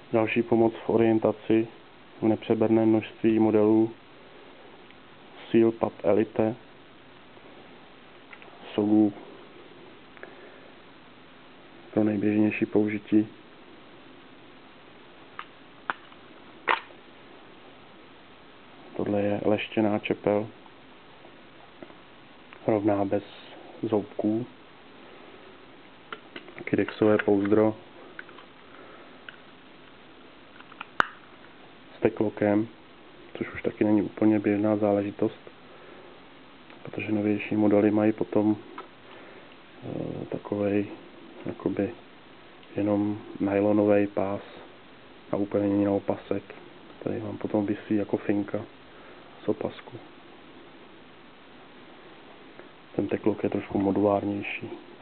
Další pomoc v orientaci v nepřeberném množství modelů Seal Pub Elite jsou pro nejběžnější použití. Tohle je leštěná čepel, rovná bez zoubků. Kydexové pouzdro s teklokem, což už taky není úplně běžná záležitost, protože novější modely mají potom takovej jakoby jenom nylonový pás a úplně jiný opasek, který vám potom visí jako finka z opasku. Ten teklok je trošku modulárnější.